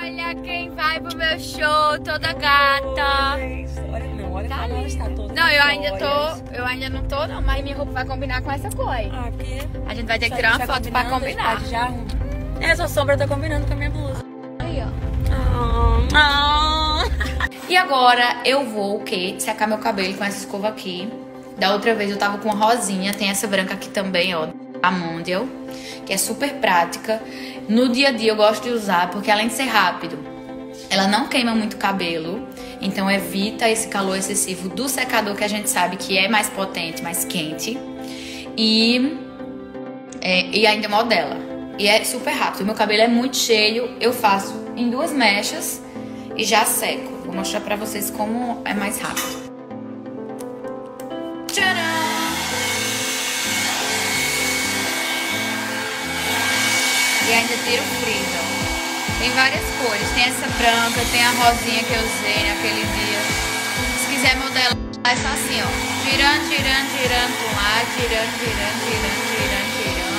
Olha quem vai pro meu show, toda gata. Olha, não, olha Tá como ela ali. está toda. Não, eu ainda não tô não, mas minha roupa vai combinar com essa cor aí. Ah, porque... A gente vai ter que tirar uma foto pra combinar. Já arruma. Essa sombra tá combinando com a minha blusa. Aí, ó. E agora eu vou o quê? Secar meu cabelo com essa escova aqui. Da outra vez eu tava com uma rosinha, tem essa branca aqui também, ó, a Mondial, que é super prática. No dia a dia eu gosto de usar porque além de ser rápido, ela não queima muito cabelo, então evita esse calor excessivo do secador que a gente sabe que é mais potente, mais quente. E ainda modela. E é super rápido. O meu cabelo é muito cheio, eu faço em 2 mechas e já seco. Vou mostrar pra vocês como é mais rápido. Tcharam! E ainda tira o frizz, ó. Tem várias cores. Tem essa branca, tem a rosinha que eu usei naquele dia. Se quiser modelar, é só assim, ó. Girando, girando, girando pra um lado, girando, girando, girando, girando, girando.